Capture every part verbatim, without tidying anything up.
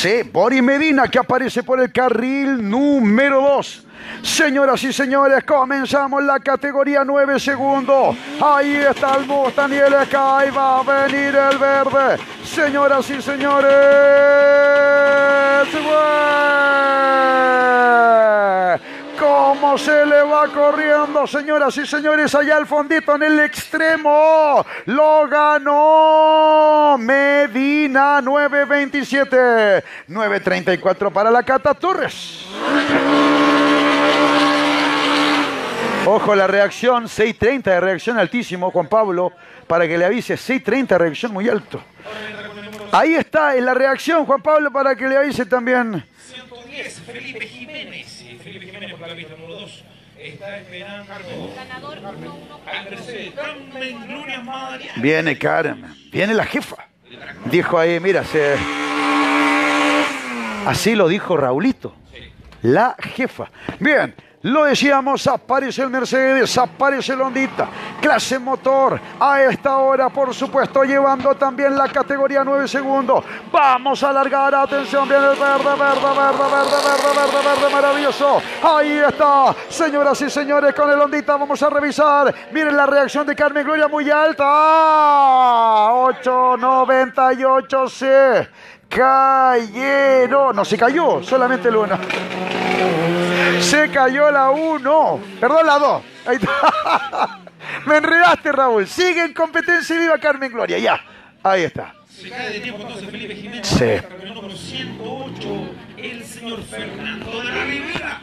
Sí, Boris Medina, que aparece por el carril número dos. Señoras y señores, comenzamos la categoría nueve segundos. Ahí está el Mustang y el Sky. Va a venir el verde. Señoras y señores, cómo se le va corriendo, señoras y señores, allá al fondito en el extremo. Lo ganó Medina, nueve veintisiete. nueve treinta y cuatro para la Cata Torres. Ojo la reacción, seis treinta de reacción altísimo, Juan Pablo, para que le avise, seis treinta de reacción muy alto. Ahí está, en la reacción, Juan Pablo, para que le avise también. ciento diez, Felipe Jiménez. Felipe Jiménez por la pista número dos. Está esperando Ganador uno uno. al tercer, Carmen Gloria María. Viene Carmen, viene la jefa. Dijo ahí, mira, se... así lo dijo Raulito, la jefa. Bien. Lo decíamos, aparece el Mercedes, aparece el Hondita, clase motor, a esta hora, por supuesto, llevando también la categoría nueve segundos. Vamos a alargar, atención, viene el verde, verde, verde, verde, verde, verde, verde, maravilloso. Ahí está, señoras y señores, con el Hondita vamos a revisar. Miren la reacción de Carmen Gloria, muy alta. ocho noventa y ocho C. Cayeron, no se cayó, solamente el uno. Se cayó la uno, perdón, la dos. Ahí está. Me enredaste, Raúl. Sigue en competencia y viva Carmen Gloria, ya. Ahí está. Se cae de tiempo entonces Felipe Jiménez. Sí. Terminó con ciento ocho, el señor Fernando de la Rivera.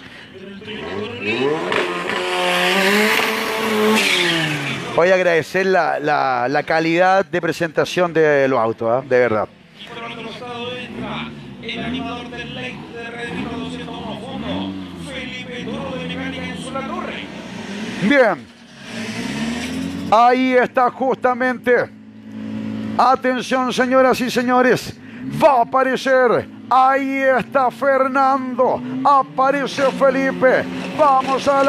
Voy a agradecer la, la, la calidad de presentación de los autos, ¿eh? De verdad. Y por el otro costado entra el animador del Lake de Red doscientos uno fondo, Felipe Toro de Mecánica en su La Torre. Bien. Ahí está justamente. Atención, señoras y señores. Va a aparecer. Ahí está Fernando. Aparece Felipe. Vamos a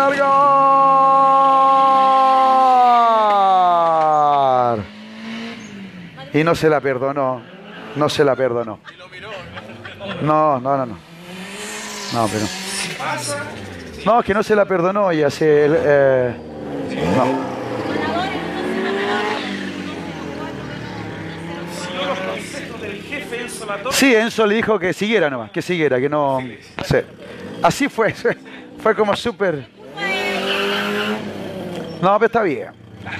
alargar. Y no se la perdonó. No se la perdonó. No, no, no, no. No, pero... no, que no se la perdonó y hace... Eh, no. Siguió los consejos del jefe Enzo La Torre. Sí, Enzo le dijo que siguiera nomás, que siguiera, que no... Sí. Así fue, fue como súper... No, pero está bien.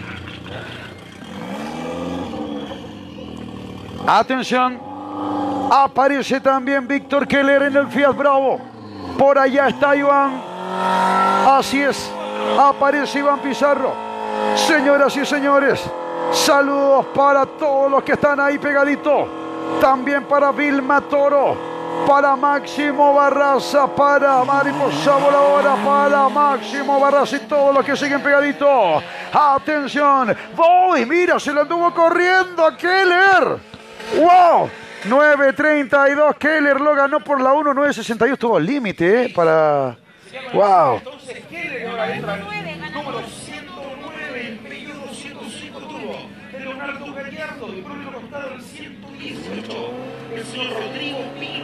Atención, aparece también Víctor Keller en el Fiat Bravo. Por allá está Iván. Así es, aparece Iván Pizarro. Señoras y señores, saludos para todos los que están ahí pegaditos. También para Vilma Toro, para Máximo Barraza, para Mariposa Voladora, para Máximo Barraza y todos los que siguen pegaditos. Atención, voy, mira, se lo anduvo corriendo a Keller. ¡Wow! nueve treinta y dos, Keller lo ganó por la uno nueve sesenta y dos, tuvo el límite, ¿eh? Para... ¡Wow! Entonces Keller ahora entra número ciento nueve, el Peugeot doscientos cinco turbo, de Leonardo Gallardo, y por el otro costado el ciento dieciocho, el señor Rodrigo Pino.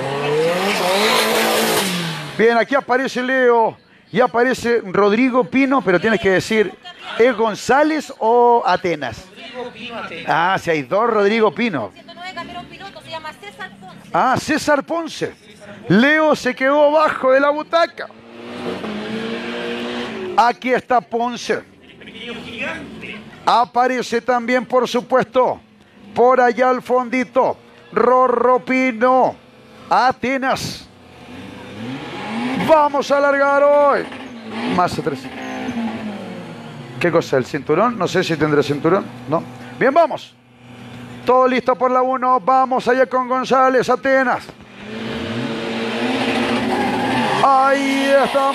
Bien, aquí aparece Leo y aparece Rodrigo Pino, pero tienes que decir, ¿es González o Atenas? Rodrigo Pino Atenas. Ah, si hay dos Rodrigo Pino. ciento nueve cambió un piloto, se llama César Ponce. Ah, César Ponce. Leo se quedó abajo de la butaca. Aquí está Ponce. Aparece también, por supuesto, por allá al fondito, Rorro Pino, Atenas. Vamos a alargar hoy. Más atrás. ¿Qué cosa? ¿El cinturón? No sé si tendrá cinturón. No. Bien, vamos. Todo listo por la uno. Vamos allá con González, Atenas. Ahí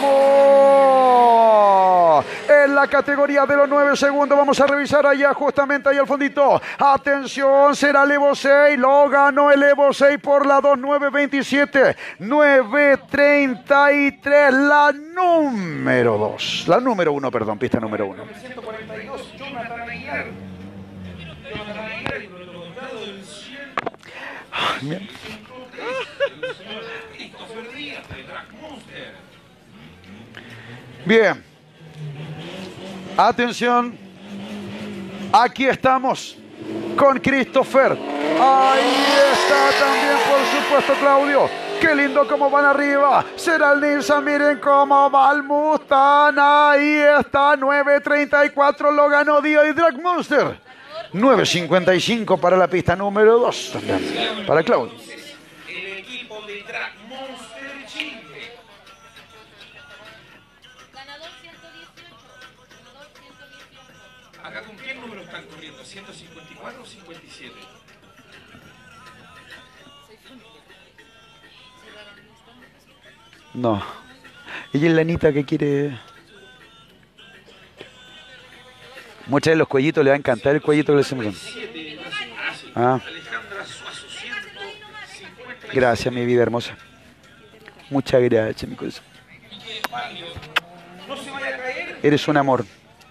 estamos. En la categoría de los nueve segundos. Vamos a revisar allá, justamente ahí al fondito. Atención, será el Evo seis. Lo ganó el Evo seis por la dos nueve veintisiete. nueve treinta y tres. La número dos. La número uno, perdón, pista número uno. ciento cuarenta y dos, Jonathan Aguilar. Jonathan Aguilar y por el otro costado el cien. Bien. Bien. Atención. Aquí estamos con Christopher. Ahí está también, por supuesto, Claudio. Qué lindo cómo van arriba. Será el Nissan. Miren cómo va el Mustang. Ahí está. nueve treinta y cuatro lo ganó Dio y Drag Monster. nueve cincuenta y cinco para la pista número dos. También para Claudio. El equipo de Drag Monster Chile. Ganador ciento dieciocho. Ganador ciento dieciocho. ¿Acá con qué número están corriendo? ¿ciento cincuenta y cuatro o cincuenta y siete? No. Ella es la Anita que quiere... Muchas de los cuellitos le va a encantar el cuellito que le hacemos. Ah. Gracias, mi vida hermosa. Muchas gracias, mi corazón. No se vaya a caer. Eres un amor.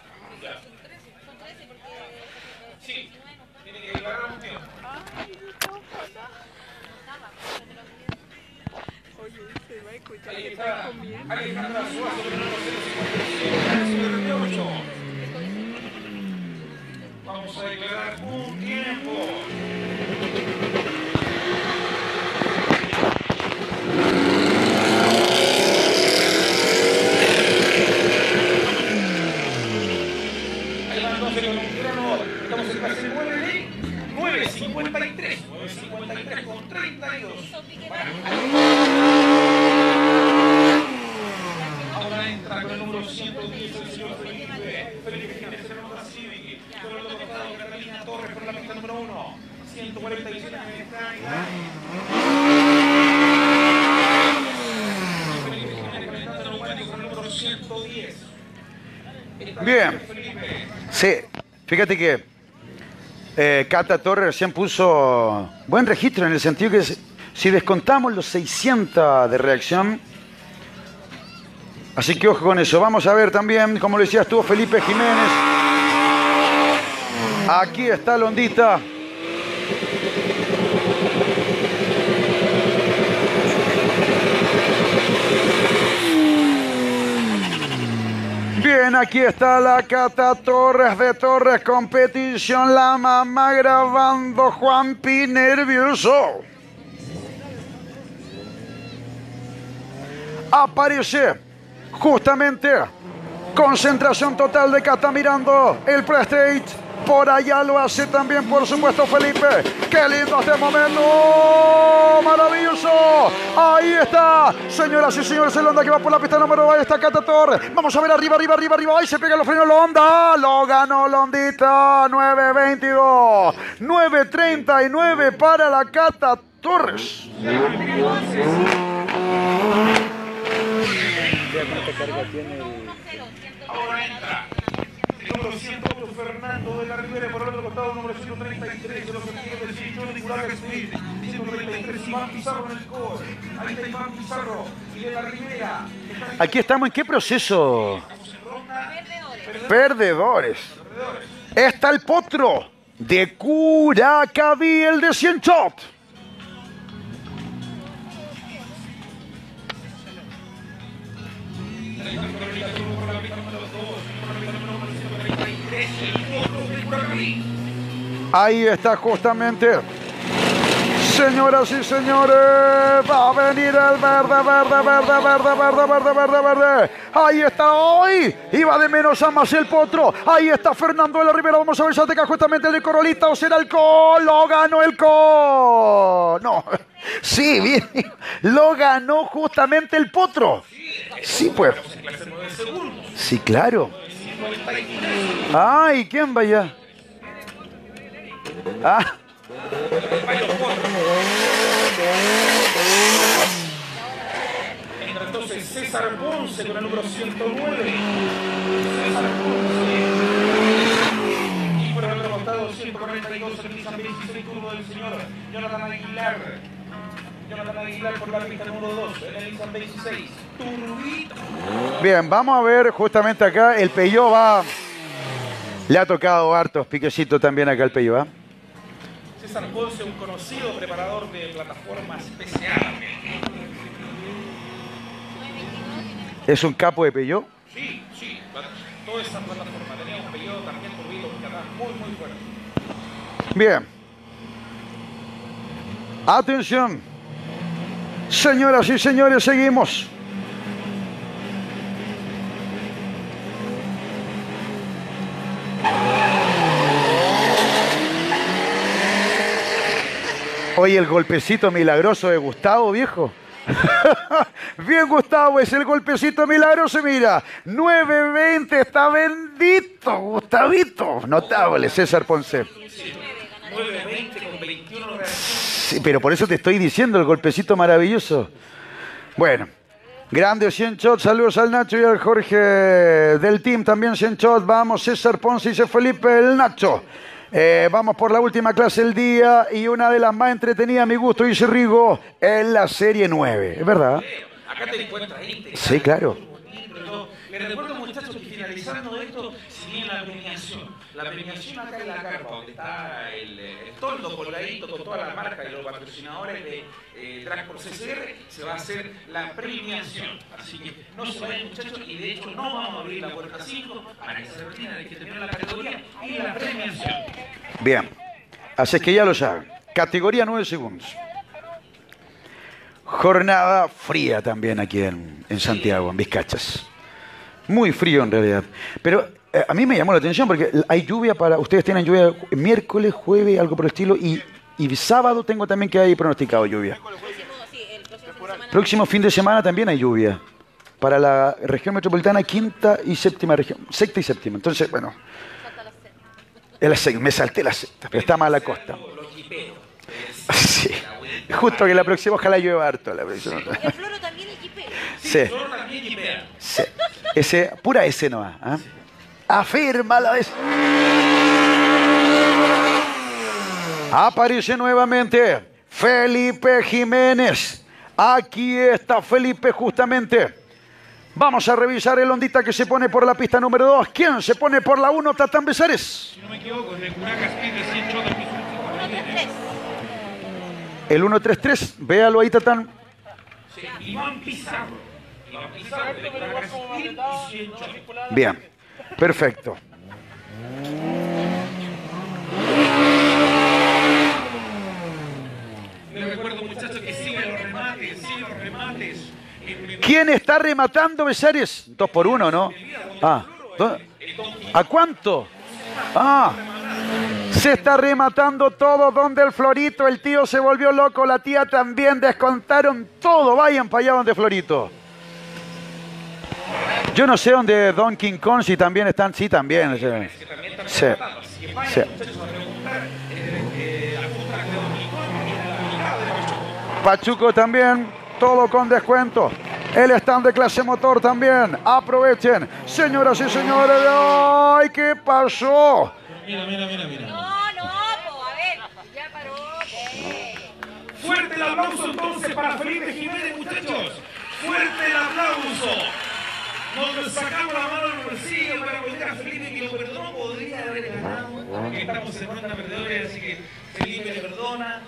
Sí, tiene que agarrar un tiempo. Ahí está Alejandra Suazo, con el número ciento cincuenta y siete. Vamos a declarar un tiempo. Ahí van entonces con un crono. Estamos en clase nueve, nueve cincuenta y tres. nueve cincuenta y tres con treinta y dos. Ahora entra con el número ciento diez el señor Felipe. Felipe Jiménez en el Honda Civic. Con el otro costado Carolina Torres por la pista número uno. ciento cuarenta y siete en esta unidad. Felipe Jiménez conectando el neumático con el número ciento diez. Bien. Sí, fíjate que eh, Cata Torres recién puso buen registro en el sentido que si descontamos los seiscientos de reacción, así que ojo con eso. Vamos a ver también, como lo decías tú, Felipe Jiménez. Aquí está Londita. Bien, aquí está la Cata Torres de Torres Competición. La mamá grabando. Juanpi nervioso. Aparece justamente concentración total de Cata mirando el Prestige. Por allá lo hace también, por supuesto, Felipe. ¡Qué lindo este momento! ¡Oh, maravilloso! Ahí está, señoras y señores, el Honda que va por la pista número dos. Ahí está Cata Torres. Vamos a ver arriba, arriba, arriba, arriba. Ahí se pega los frenos, Honda. Lo ganó Londita. nueve veintidós. nueve treinta y nueve para la Cata Torres. Ahora entra el número ciento ocho, Fernando de la Ribera, por el otro costado, número ciento treinta y tres, de los objetivos del Chichón y Curaga Smith, ciento treinta y tres, Iván Pizarro en el core. Ahí está Iván Pizarro y de la Ribera. Aquí estamos, ¿en qué proceso? Perdedores. Perdedores. Está el potro de Curacaví, el de cien shot. Ahí está justamente. Señoras y señores, va a venir el verde, verde, verde, verde, verde, verde, verde, verde. Ahí está hoy. Iba de menos a más el potro. Ahí está Fernando de la Ribera. Vamos a ver si ataca justamente el de Corolita o será el Col. Lo ganó el Col. No. Sí, bien. Lo ganó justamente el potro. Sí, pues. Sí, claro. Ay, ¿quién vaya? Ah. Entra entonces César Ponce con el número ciento nueve. César Ponce. Y por el otro costado, ciento cuarenta y dos, el Nissan veintiséis turbo del señor Jonathan Aguilar. Jonathan Aguilar por la pista número dos, en el Nissan veintiséis. Turbito. Bien, vamos a ver justamente acá. El Peugeot va... Le ha tocado hartos piquecitos también acá el Peugeot, ¿eh? César Ponce, un conocido preparador de plataformas P C A también. ¿Es un capo de Peugeot? Sí, sí, toda esa plataforma. Tenía un Peugeot también turbito atrás, muy, muy fuerte. Bien. Atención. Señoras y señores, seguimos. Oye, el golpecito milagroso de Gustavo, viejo. Bien, Gustavo, es el golpecito milagroso, mira. nueve veinte, está bendito, Gustavito. Notable, César Ponce. nueve veinte con veintiuno reacciones. Sí, pero por eso te estoy diciendo el golpecito maravilloso. Bueno, grande cien shots, saludos al Nacho y al Jorge del team, también cien shots. Vamos, César Ponce, dice Felipe el Nacho. Eh, vamos por la última clase del día y una de las más entretenidas a mi gusto, dice Rigo, es la serie nueve. ¿Es verdad? Acá te encuentras ahí. Sí, claro. Les recuerdo, muchachos, que finalizando esto, si bien la premiación, la premiación acá en la carpa, donde está el, el toldo colgadito con toda la marca y los patrocinadores de eh, Drag por C C R, se va a hacer la premiación. Así que no se vayan, muchachos, y de hecho no vamos a abrir la puerta cinco para que se retiren de que termine la categoría y la premiación. Bien, así es que ya lo saben. Categoría nueve segundos. Jornada fría también aquí en, en Santiago, en Vizcachas. Muy frío en realidad. Pero eh, a mí me llamó la atención porque hay lluvia para... Ustedes tienen lluvia miércoles, jueves, algo por el estilo. Y, y sábado tengo también que hay pronosticado lluvia. Próximo fin de semana también hay lluvia. Para la región metropolitana, quinta y séptima región. Sexta y séptima. Entonces, bueno... La sexta, me salté la sexta, pero está más a la costa. Sí. Justo que la próxima ojalá llueva harto. La próxima. El Floro también es jipero. Sí. Sí. Ese, pura S no va. ¿eh? Afirma la vez. Aparece nuevamente Felipe Jiménez. Aquí está Felipe justamente. Vamos a revisar el ondita que se pone por la pista número dos. ¿Quién se pone por la uno? Tatán Besares. Si no me equivoco, es de Curacas Speed de cien chotas. El uno tres tres. Véalo ahí, Tatán. Sí, Iván Pizarro. Iván Pizarro de Curacas Speed y cien chotas. Bien, perfecto. Les recuerdo, muchachos, que siguen los remates, siguen los remates. ¿Quién está rematando, Besares? Dos por uno, ¿no? Ah, do- ¿a cuánto? Ah, se está rematando todo. Donde el Florito, el tío se volvió loco, la tía también, descontaron todo. Vayan para allá donde Florito. Yo no sé dónde Don King Kong, si también están, sí, también. Sí, sí. Sí. Pachuco también, todo con descuento. El stand de clase motor también. Aprovechen, señoras y señores. ¡Ay, qué pasó! Mira, mira, mira, mira. No, no, po, a ver, ya paró. eh. Fuerte el aplauso entonces para Felipe Jiménez, muchachos. Fuerte el aplauso. Nos sacamos la mano del bolsillo para poder a Felipe, que lo perdonó, podría haber ganado, porque estamos en ronda perdedores, así que Felipe le perdona.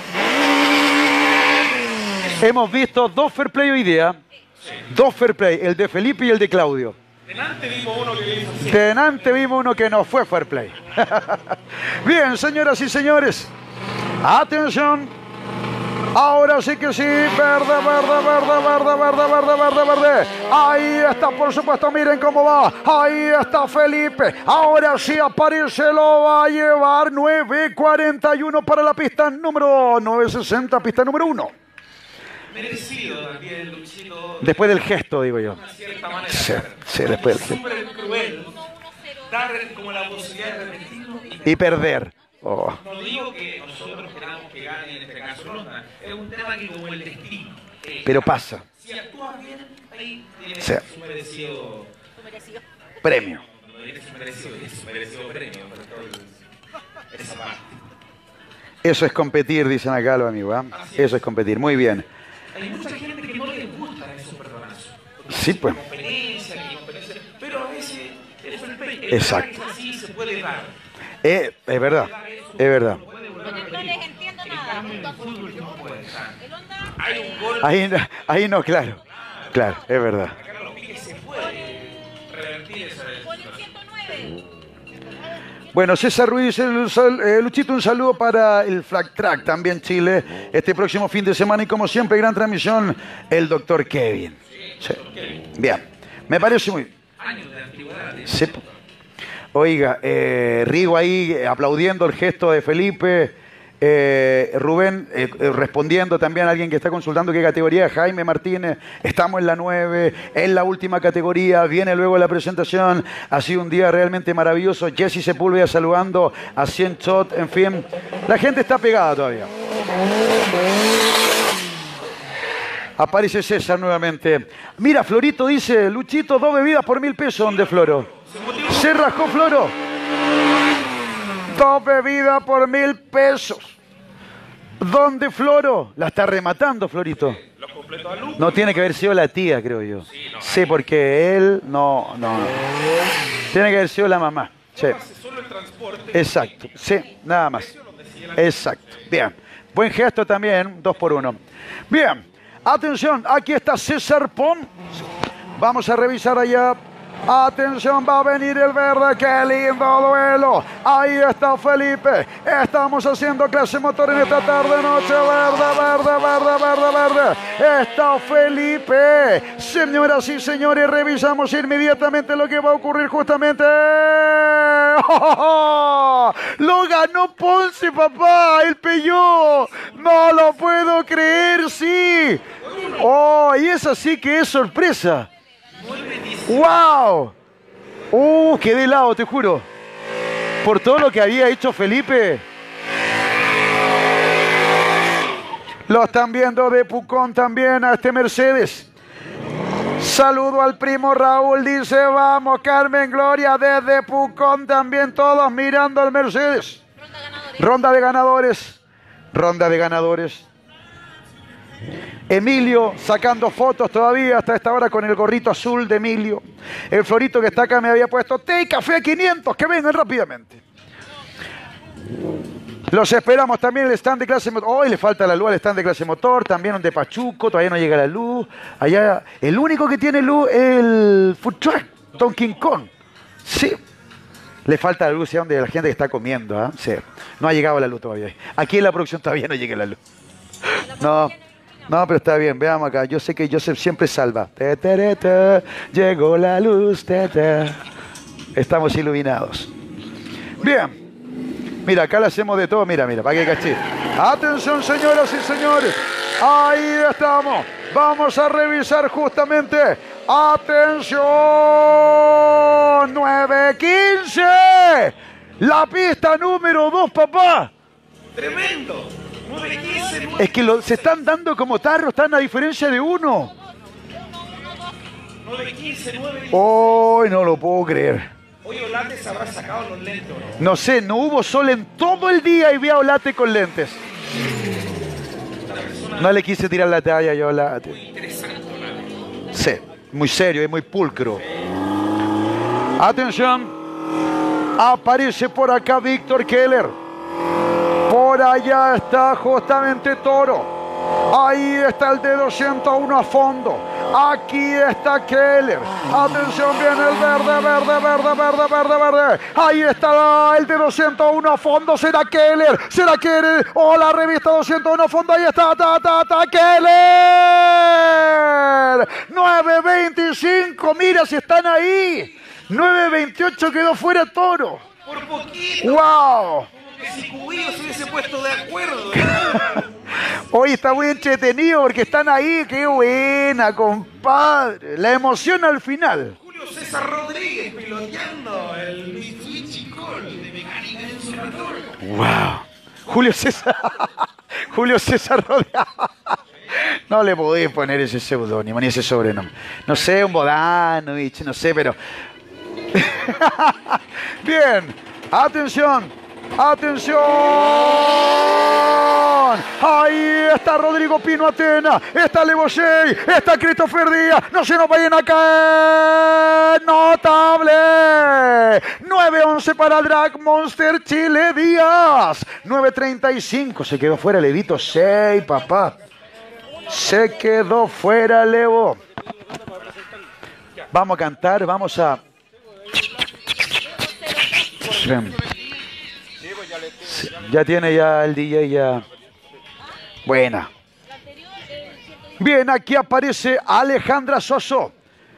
Hemos visto dos fair play hoy día. Dos fair play, el de Felipe y el de Claudio. Delante vimos uno que le hizo así. Delante vimos uno que no fue fair play. Bien, señoras y señores. Atención. Ahora sí que sí. Verde, verde, verde, verde, verde, verde, verde, verde. Ahí está, por supuesto. Miren cómo va. Ahí está Felipe. Ahora sí aparece. Lo va a llevar. nueve cuarenta y uno para la pista número nueve sesenta. Pista número uno. Merecido también, Luchito. Después del gesto, digo yo. De una cierta manera. Sí, sí, después del gesto. Súper cruel. Dar como la posibilidad de repetirlo. Y perder. Oh. No digo que nosotros queramos que gane en este caso Ronda. Es un tema que como el destino. eh, Pero pasa. Si actúas bien, ahí tienes Sí. su merecido. Su merecido. Premio. No tienes su merecido, tienes su merecido premio. Por todo el- esa parte. Eso es competir, dicen acá los amigos. ¿eh? Eso es competir. Muy bien. Hay mucha gente que no les gustan esos perdonazos. Sí, pues. Competencia, que competencia. Pero a veces es el pay. Exacto. Así se puede dar. Eh, es verdad. Es verdad. Puede no les entiendo nada. ¿El onda? Hay un gol. Ahí, no- ahí no, claro. Claro, es verdad. Carlos Piqué se puede revertir esa Con el ciento nueve. Bueno, César Ruiz, el, sal- eh, Luchito, un saludo para el Flag Track, también Chile, este próximo fin de semana y como siempre, gran transmisión, el doctor Kevin. Sí. Bien, me parece muy... años de antigüedad. Sí. Oiga, eh, Rigo ahí eh, aplaudiendo el gesto de Felipe, eh, Rubén eh, eh, respondiendo también a alguien que está consultando qué categoría, Jaime Martínez, estamos en la nueve, en la última categoría, viene luego la presentación, ha sido un día realmente maravilloso, Jesse Sepúlveda saludando a cien Shot, en fin, la gente está pegada todavía. Aparece César nuevamente. Mira, Florito dice, Luchito, dos bebidas por mil pesos, ¿dónde Floro? Se rascó Floro. Dos bebidas por mil pesos. ¿Dónde Floro? La está rematando, Florito. Los completos a luz. No tiene que haber sido la tía, creo yo. Sí, porque él no, no. Tiene que haber sido la mamá. Sí. Solo el transporte. Exacto. Sí, nada más. Exacto. Bien. Buen gesto también, dos por uno. Bien. Atención, aquí está César Pon. Vamos a revisar allá. Atención, va a venir el verde. ¡Qué lindo duelo! Ahí está Felipe. Estamos haciendo clase motor en esta tarde, noche. Verde, verde, verde, verde, verde. Está Felipe. Señoras y señores, revisamos inmediatamente lo que va a ocurrir justamente. ¡Oh! Lo ganó Ponce, papá. El Peugeot. No lo puedo creer, sí. Oh, y esa sí que es sorpresa. ¡Wow! ¡Uh! Quedé helado, te juro. Por todo lo que había hecho Felipe. Lo están viendo de Pucón también a este Mercedes. Saludo al primo Raúl, dice, vamos Carmen Gloria desde Pucón también, todos mirando al Mercedes. Ronda de ganadores. Ronda de ganadores. Emilio sacando fotos todavía hasta esta hora con el gorrito azul de Emilio. El Florito que está acá me había puesto té y café a quinientos, que vengan rápidamente. Los esperamos también el stand de clase motor. Hoy le falta la luz al stand de clase motor, también un de Pachuco, todavía no llega la luz. Allá, el único que tiene luz es el food truck, Don King Kong. Sí. Le falta la luz, ¿sí? Donde la gente que está comiendo, ¿eh? Sí. No ha llegado la luz todavía. Aquí en la producción todavía no llega la luz. No. No, pero está bien, veamos acá. Yo sé que Joseph siempre salva. Te, te, te, te, llegó la luz. Te, te. Estamos iluminados. Bien. Mira, acá le hacemos de todo. Mira, mira, para que caché. Atención, señoras y señores. Ahí estamos. Vamos a revisar justamente. Atención. nueve quince. La pista número dos, papá. Tremendo. nueve quince, Es que lo, se están dando como tarros, están a diferencia de uno. nueve quince, nueve. Hoy no lo puedo creer. Hoy Olates habrá sacado los lentes, ¿no? No sé, no hubo sol en todo el día y vi a Olate con lentes. No le quise tirar la talla yo a Olate. Interesante, Olates. Sí, muy serio y muy pulcro. Atención. Aparece por acá Víctor Keller. Por allá está justamente Toro. Ahí está el de doscientos uno a fondo. Aquí está Keller. Atención, viene el verde, verde, verde, verde, verde, verde. Ahí está el de doscientos uno a fondo. ¿Será Keller? ¿Será Keller? Oh, la revista doscientos uno a fondo. Ahí está, ta, ta, ta, Keller. nueve veinticinco. Mira si están ahí. nueve veintiocho quedó fuera Toro. Por poquito. ¡Wow! Si Cubillo se hubiese puesto de acuerdo. Hoy está muy entretenido porque están ahí. ¡Qué buena, compadre! La emoción al final. Julio César Rodríguez piloteando el Mitsubishi Colt de mecánica en su motor. ¡Wow! Julio César. Julio César Rodríguez. No le podéis poner ese seudónimo ni ese sobrenombre. No sé, un Bodanovich, no sé, pero... Bien, atención. ¡Atención! Ahí está Rodrigo Pino Atena, está Levo Shea, está Christopher Díaz. No se nos vayan a caer. ¡Notable! nueve once para Drag Monster Chile Díaz. nueve treinta y cinco. Se quedó fuera Levito Shea, papá. Se quedó fuera Levo. Vamos a cantar, vamos a... Ya tiene ya el D J ya. Buena. Bien, aquí aparece Alejandra Soso.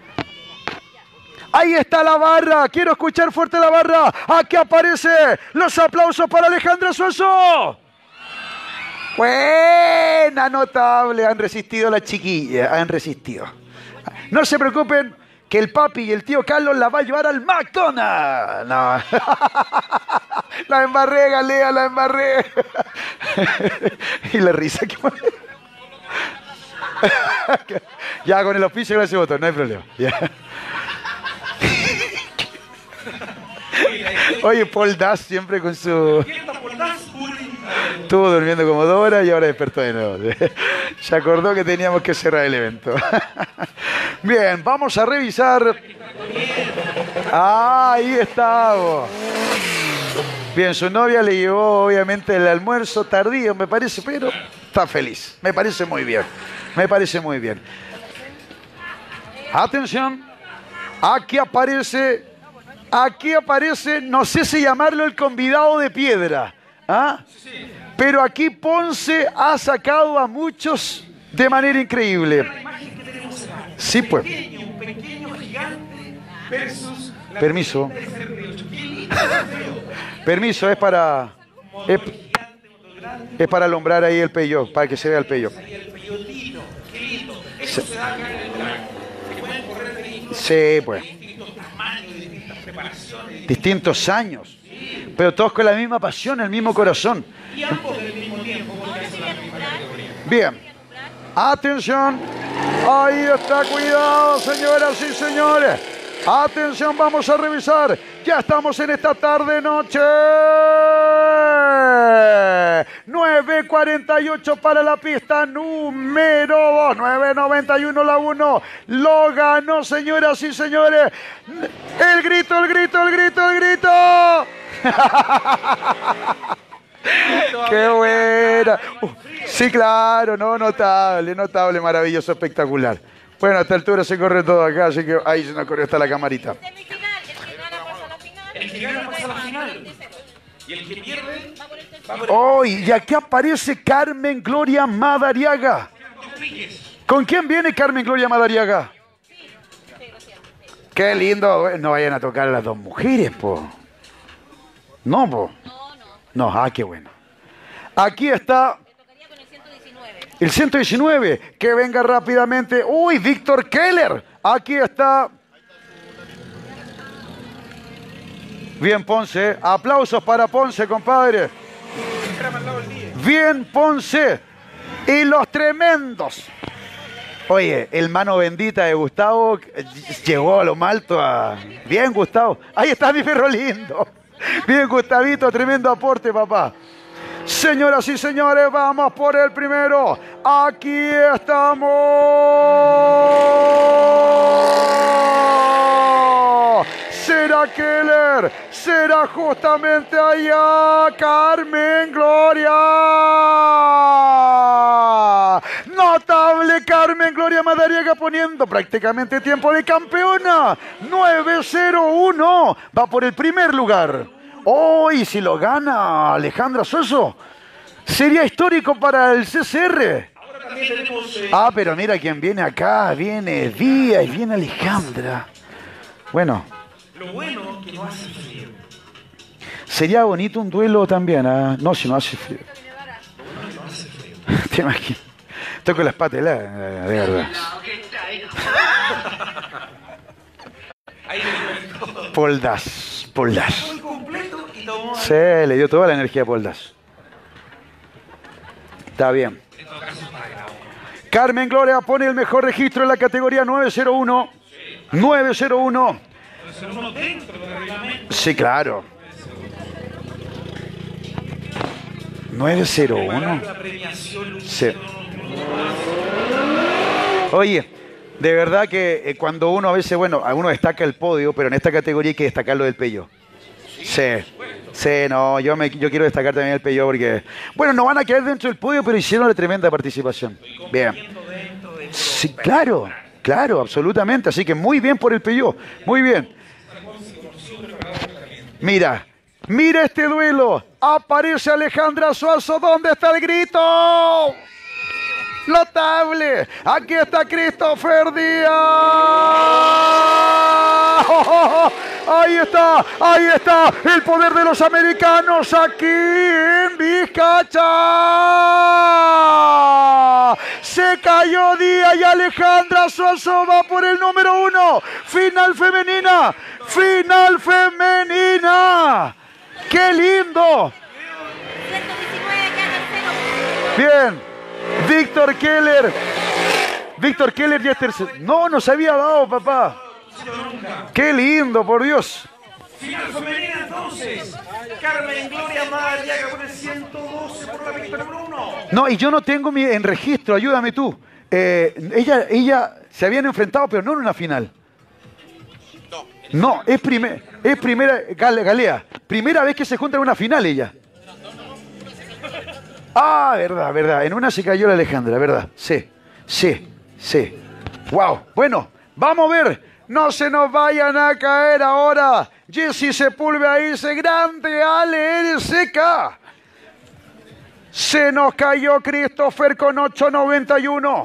Ahí está la barra. Quiero escuchar fuerte la barra. Aquí aparece. Los aplausos para Alejandra Soso. Buena, notable. Han resistido las chiquillas. Han resistido. No se preocupen, que el papi y el tío Carlos la va a llevar al McDonald's. No. La embarré, Galea, la embarré. Y la risa que pone. Ya, con el auspicio gracias botón, no hay problema. Ya. Oye, Paul Das siempre con su... Estuvo durmiendo como dos horas y ahora despertó de nuevo. Se acordó que teníamos que cerrar el evento. Bien, vamos a revisar. Ah, ahí está. Bien, su novia le llevó obviamente el almuerzo tardío, me parece, pero está feliz. Me parece muy bien. Me parece muy bien. Atención. Aquí aparece, aquí aparece, no sé si llamarlo el convidado de piedra. ¿Ah? Pero aquí Ponce ha sacado a muchos de manera increíble. Sí, pues. Permiso. Permiso, es para... Es, es para alumbrar ahí el pello, para que se vea el pello. Sí, sí, pues. Distintos años, pero todos con la misma pasión, el mismo corazón. Bien. Atención. Ahí está, cuidado, señoras y señores. Atención, vamos a revisar. Ya estamos en esta tarde noche. nueve cuarenta y ocho para la pista número dos. nueve noventa y uno la uno. Lo ganó, señoras y señores. El grito, el grito, el grito, el grito. ¡Qué buena! Uh, sí, claro, no, notable, notable, maravilloso, espectacular. Bueno, a esta altura se corre todo acá, así que ahí se nos corrió hasta la camarita. El que gana pasa a la final. Y el que pierde va por el... Oh, y aquí aparece Carmen Gloria Madariaga. ¿Con quién viene Carmen Gloria Madariaga? Qué lindo. No vayan a tocar a las dos mujeres, po. No, po. No, ah, qué bueno. Aquí está el ciento diecinueve. Que venga rápidamente. Uy, Víctor Keller. Aquí está. Bien, Ponce. Aplausos para Ponce, compadre. Bien, Ponce. Y los tremendos. Oye, el mano bendita de Gustavo llegó a lo más alto. A... Bien, Gustavo. Ahí está mi perro lindo. Bien, Gustavito, tremendo aporte, papá. Señoras y señores, vamos por el primero. Aquí estamos. ¿Será Keller? ¿Será justamente allá Carmen Gloria? Notable Carmen Gloria Madariaga poniendo prácticamente tiempo de campeona. nueve cero uno. Va por el primer lugar. Oh, y si lo gana Alejandra Soso, sería histórico para el C C R. Ah, pero mira quién viene acá. Viene Díaz y viene Alejandra. Bueno. Lo bueno que no hace frío. Sería bonito un duelo también. ¿eh? No, si no hace frío. No hace frío. Te imaginas. Toco las patas, de verdad. Poldas, Poldas. Sí, le dio toda la energía a Poldas. Está bien. Carmen Gloria pone el mejor registro en la categoría nueve cero uno. nueve cero uno. Sí, claro. nueve cero uno. La premiación, Sí. Oye, de verdad que eh, cuando uno a veces, bueno, uno destaca el podio, pero en esta categoría hay que destacar lo del Peugeot. Sí, sí, no, yo, me, yo quiero destacar también el Peugeot porque, bueno, no van a quedar dentro del podio, pero hicieron una tremenda participación. Bien. Sí, claro, claro, absolutamente. Así que muy bien por el Peugeot, muy bien. Mira, mira este duelo. Aparece Alejandra Suazo. ¿Dónde está el grito? Notable. Aquí está Christopher Díaz. ¡Oh, oh, oh! Ahí está, ahí está el poder de los americanos aquí en Vizcacha. Se cayó Díaz y Alejandra Suazo va por el número uno. Final femenina, final femenina. ¡Qué lindo! ciento diecinueve, ya tercero. Bien. Víctor Keller. Víctor Keller ya es tercero. No, nos había dado, papá. Qué lindo, por Dios. Final femenina entonces. Carmen Gloria Madariaga con el ciento doce por la pista número uno. No, y yo no tengo mi en registro, ayúdame tú. Eh, ella, ella se habían enfrentado, pero no en una final. No, es, primer, es primera, Galea, primera vez que se juntan en una final ella. Ah, verdad, verdad. En una se cayó la Alejandra, verdad. Sí, sí, sí. Wow. Bueno, vamos a ver. No se nos vayan a caer ahora. Jessy Sepúlveda dice, grande Ale L C K. Se nos cayó Christopher con ocho noventa y uno.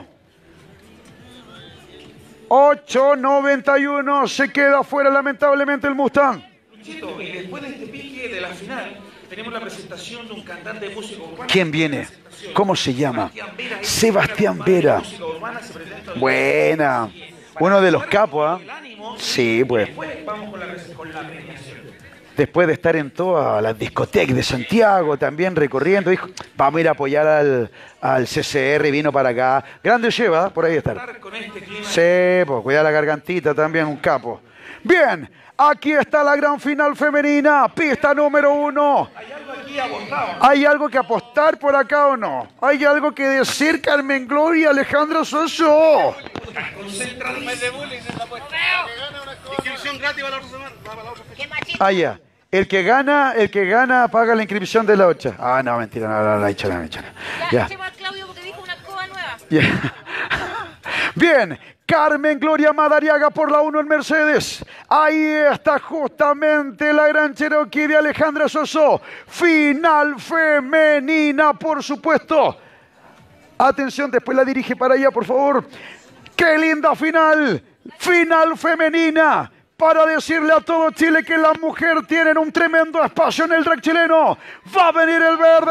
ocho noventa y uno. Se queda fuera lamentablemente el Mustang. Luchito, y después de este pique de la final, tenemos la presentación de un cantante de música urbana. ¿Quién viene? ¿Cómo se llama? Sebastián Vera. Buena. Uno de los capos, ¿ah? ¿eh? Sí, pues. Después vamos con la, con la premiación. Después de estar en todas las discotecas de Santiago, también recorriendo, dijo, vamos a ir a apoyar al, al C C R, vino para acá. Grande lleva, por ahí estar. Sí, pues cuidar la gargantita también, un capo. Bien, aquí está la gran final femenina, pista número uno. ¿Hay algo aquí apostado? ¿Hay algo que apostar por acá o no? ¿Hay algo que decir Carmen Gloria, Alejandra Soso? Inscripción gratis para la otra semana. Ah, ya. El que gana, el que gana paga la inscripción de la ocha. Ah, no, mentira, no, no, no, hecho, no, hecho, no. Ya, Ya. echemos a Claudio porque dijo una escoba nueva. Ya. Bien, Carmen Gloria Madariaga por la uno en Mercedes. Ahí está justamente la gran Cherokee de Alejandra Soso. Final femenina, por supuesto. Atención, después la dirige para allá, por favor. ¡Qué linda final! Final femenina. Para decirle a todo Chile que las mujeres tienen un tremendo espacio en el drag chileno. ¡Va a venir el verde!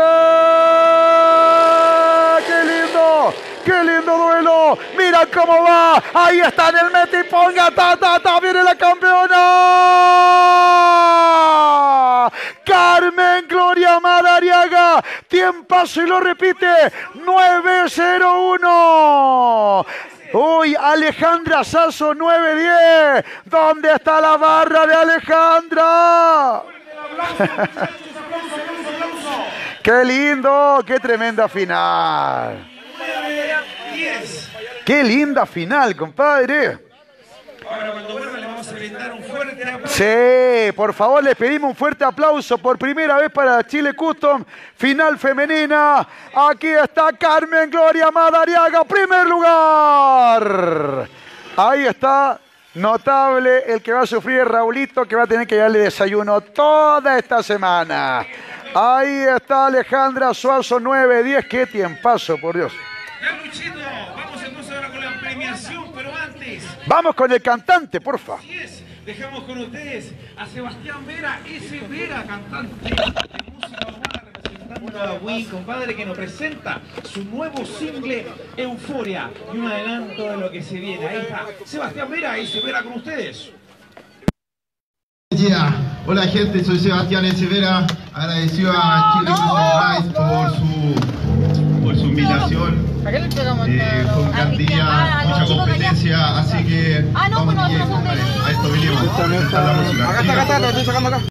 ¡Qué lindo! ¡Qué lindo duelo! ¡Mira cómo va! ¡Ahí está en el meta y ponga! ¡Ta, ta, ta! ¡Viene la campeona! Carmen Gloria Madariaga. Tiempazo y lo repite. nueve cero uno. Uy, Alejandra Sasso nueve diez. ¿Dónde está la barra de Alejandra? ¡Qué lindo! ¡Qué tremenda final! ¡Qué linda final, compadre! Ahora cuando vuelva le vamos a brindar un fuerte aplauso. Sí, por favor, les pedimos un fuerte aplauso por primera vez para Chile Custom, final femenina. Aquí está Carmen Gloria Madariaga, primer lugar. Ahí está, notable, el que va a sufrir es Raulito, que va a tener que darle desayuno toda esta semana. Ahí está Alejandra Suazo, nueve diez, qué tiempazo, por Dios. Ya, Luchito, vamos entonces ahora con la premiación, pero antes... Vamos con el cantante, porfa. Así es, dejamos con ustedes a Sebastián Vera, ese Vera, cantante de música urbana representando a Wii, compadre, que nos presenta su nuevo single Euforia y un adelanto de lo que se viene. Ahí está Sebastián Vera, ese Vera con ustedes. Yeah. Hola gente, soy Sebastián Echeverra, agradecido a Chile Custom Rides por su, por su invitación. Eh, fue un gran día, mucha competencia, así que vamos a, a esto vinimos a presentar la música.